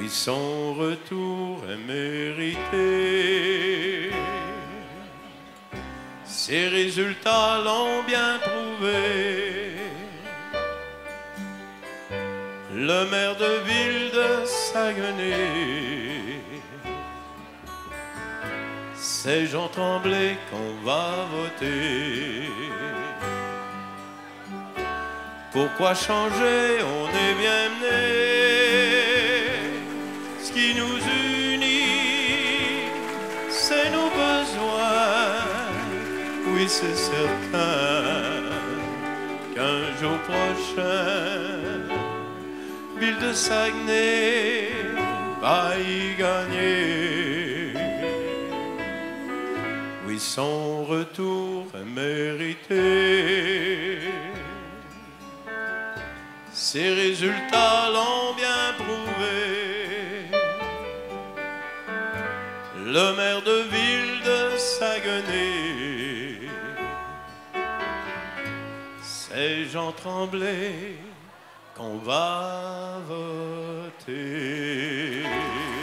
Oui, son retour est mérité. Ses résultats l'ont bien prouvé. Le maire de ville de Saguenay, c'est Jean Tremblay qu'on va voter. Pourquoi changer? On est bien mené. Ce qui nous unit, c'est nos besoins. Oui, c'est certain qu'un jour prochain, ville de Saguenay va y gagner. Oui, son retour est mérité. Ses résultats l'ont bien prouvé. Le maire de ville de Saguenay, c'est Jean Tremblay qu'on va voter.